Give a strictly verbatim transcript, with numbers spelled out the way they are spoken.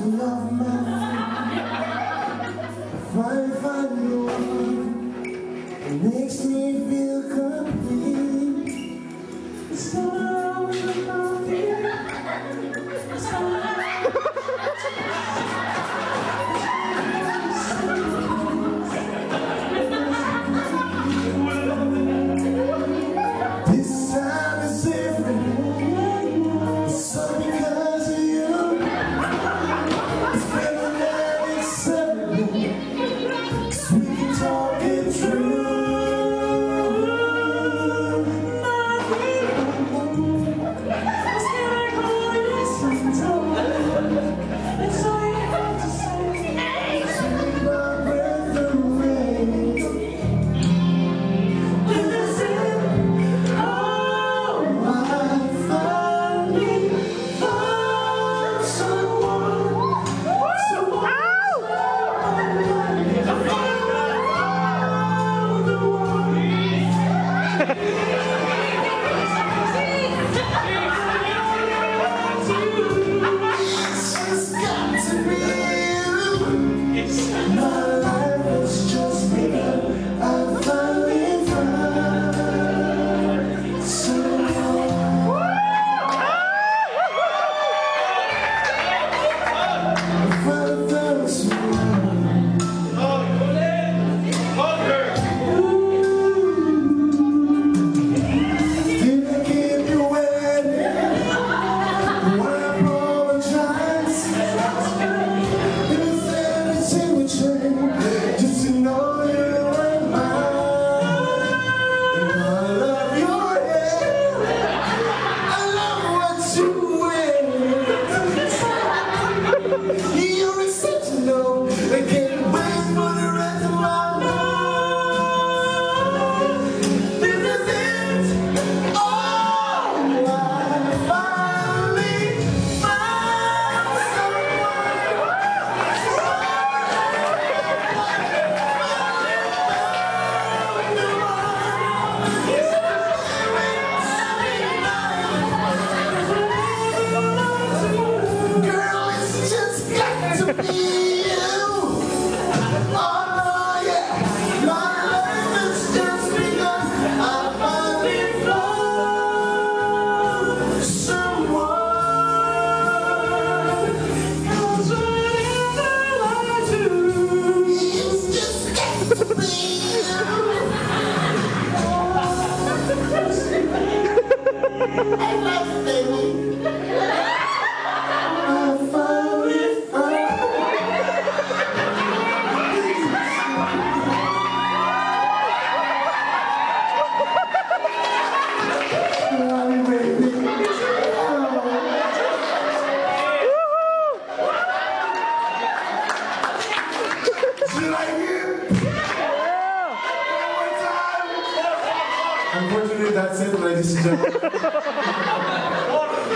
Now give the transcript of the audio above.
love my friend. I find the one that makes me feel complete. It's all around my feet. It's all around. This time is different. It's all because of you. It's better than acceptable. 'Cause we can talk it through. Unfortunately, that's it, ladies and gentlemen.